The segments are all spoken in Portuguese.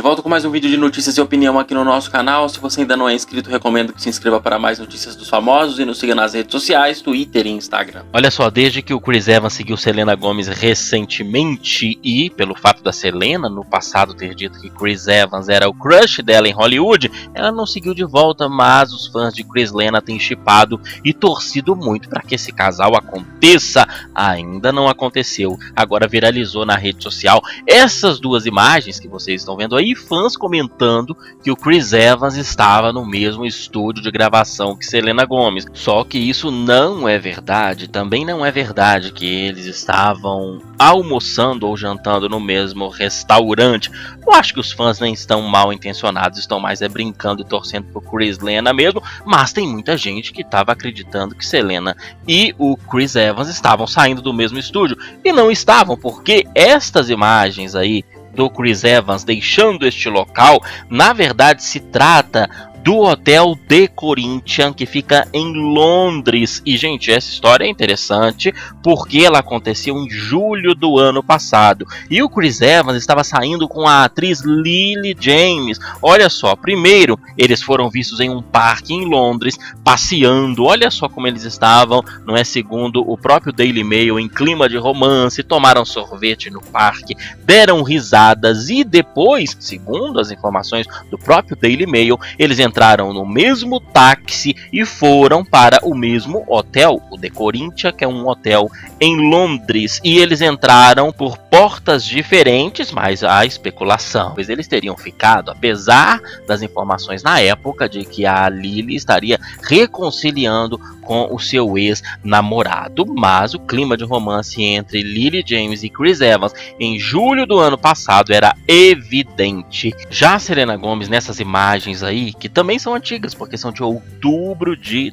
de volta com mais um vídeo de notícias e opinião aqui no nosso canal. Se você ainda não é inscrito, recomendo que se inscreva para mais notícias dos famosos e nos siga nas redes sociais, Twitter e Instagram. Olha só, desde que o Chris Evans seguiu Selena Gomez recentemente e pelo fato da Selena no passado ter dito que Chris Evans era o crush dela em Hollywood, ela não seguiu de volta, mas os fãs de Chris Lena têm shippado e torcido muito para que esse casal aconteça. Ainda não aconteceu, agora viralizou na rede social essas duas imagens que vocês estão vendo aí, fãs comentando que o Chris Evans estava no mesmo estúdio de gravação que Selena Gomez. Só que isso não é verdade. Também não é verdade que eles estavam almoçando ou jantando no mesmo restaurante. Eu acho que os fãs nem estão mal intencionados, estão mais brincando e torcendo pro Chris Lena mesmo, mas tem muita gente que estava acreditando que Selena e o Chris Evans estavam saindo do mesmo estúdio, e não estavam, porque estas imagens aí do Chris Evans deixando este local, na verdade se trata do Hotel The Corinthian, que fica em Londres. E, gente, essa história é interessante porque ela aconteceu em julho do ano passado. E o Chris Evans estava saindo com a atriz Lily James. Olha só, primeiro eles foram vistos em um parque em Londres, passeando. Olha só como eles estavam, não é? Segundo o próprio Daily Mail, em clima de romance, tomaram sorvete no parque, deram risadas e depois, segundo as informações do próprio Daily Mail, eles entraram no mesmo táxi e foram para o mesmo hotel, o The Corinthian, que é um hotel em Londres. E eles entraram por portas diferentes, mas há especulação, pois eles teriam ficado, apesar das informações na época de que a Lily estaria reconciliando com o seu ex-namorado. Mas o clima de romance entre Lily James e Chris Evans em julho do ano passado era evidente. Já a Selena Gomez, nessas imagens aí, que também são antigas, porque são de outubro de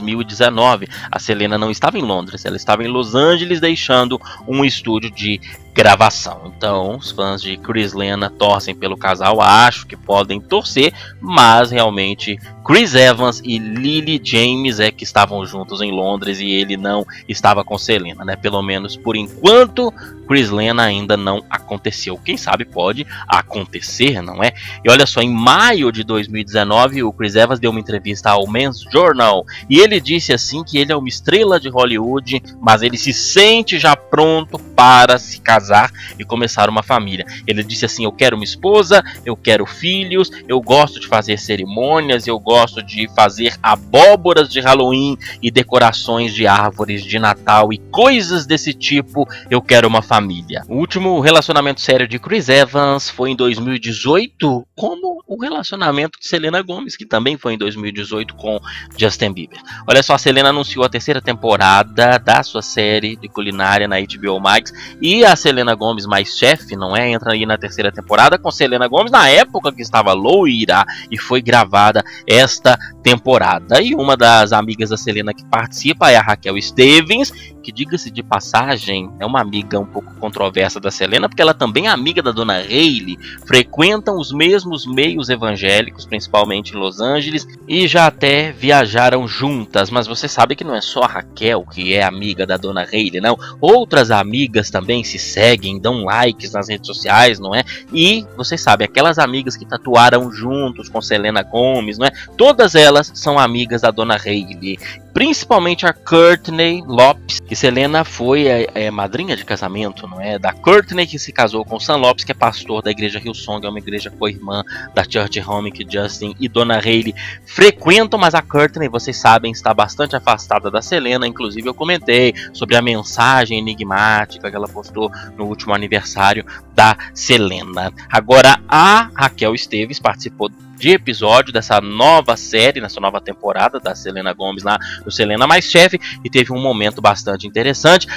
2019, a Selena não estava em Londres, ela estava em Los Angeles deixando um estúdio de gravação. Então os fãs de Chris Lena torcem pelo casal, acho que podem torcer, mas realmente Chris Evans e Lily James é que estavam juntos em Londres e ele não estava com Selena, né? Pelo menos por enquanto, Chris Lena ainda não aconteceu. Quem sabe pode acontecer, não é? E olha só, em maio de 2019, o Chris Evans deu uma entrevista ao Men's Journal e ele disse assim que ele é uma estrela de Hollywood, mas ele se sente já pronto para se casar e começar uma família. Ele disse assim: eu quero uma esposa, eu quero filhos, eu gosto de fazer cerimônias, eu gosto de fazer abóboras de Halloween e decorações de árvores de Natal e coisas desse tipo, eu quero uma família. O último relacionamento sério de Chris Evans foi em 2018, como o relacionamento de Selena Gomez, que também foi em 2018 com Justin Bieber. Olha só, a Selena anunciou a terceira temporada da sua série de culinária na HBO Max, e a Selena Gomez mais chefe, não é? Entra aí na terceira temporada com Selena Gomez na época que estava loira e foi gravada esta temporada. E uma das amigas da Selena que participa é a Raquel Stevens, que, diga-se de passagem, é uma amiga um pouco controversa da Selena, porque ela também é amiga da Dona Hailey, frequentam os mesmos meios evangélicos, principalmente em Los Angeles, e já até viajaram juntas. Mas você sabe que não é só a Raquel que é amiga da Dona Hailey, não. Outras amigas também se seguem, dão likes nas redes sociais, não é? E você sabe, aquelas amigas que tatuaram juntos com Selena Gomez, não é? Todas elas são amigas da Dona Hailey, principalmente a Courtney Lopes, que Selena foi madrinha de casamento, não é? Da Courtney, que se casou com Sam Lopes, que é pastor da igreja Hillsong, é uma igreja co-irmã da Church Home que Justin e Dona Hailey frequentam. Mas a Courtney, vocês sabem, está bastante afastada da Selena. Inclusive eu comentei sobre a mensagem enigmática que ela postou no último aniversário da Selena. Agora a Raquel Stevens participou de episódio dessa nova série, nessa nova temporada da Selena Gomez lá no Selena Mais Chefe, e teve um momento bastante interessante,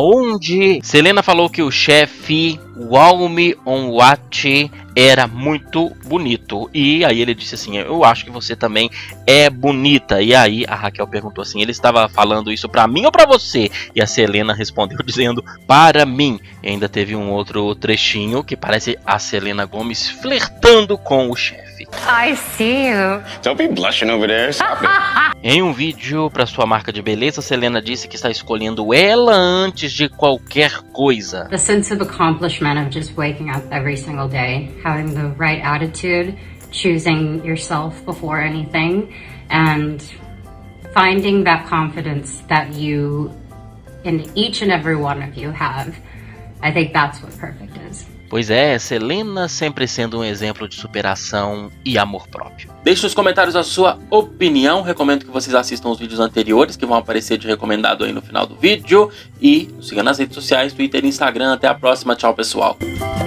aonde Selena falou que o chefe Walmy Onwati era muito bonito, e aí ele disse assim: eu acho que você também é bonita. E aí a Raquel perguntou assim: ele estava falando isso pra mim ou pra você? E a Selena respondeu dizendo: para mim. E ainda teve um outro trechinho que parece a Selena Gomez flertando com o chefe. I see you. Don't be blushing over there. Stop it. Em um vídeo para sua marca de beleza, Selena disse que está escolhendo ela antes de qualquer coisa. The sense of accomplishment. accomplishment of just waking up every single day, having the right attitude, choosing yourself before anything, and finding that confidence that you, in each and every one of you, have. I think that's what perfect is. Pois é, Selena sempre sendo um exemplo de superação e amor próprio. Deixe nos comentários a sua opinião. Recomendo que vocês assistam os vídeos anteriores que vão aparecer de recomendado aí no final do vídeo. E nos siga nas redes sociais, Twitter e Instagram. Até a próxima. Tchau, pessoal.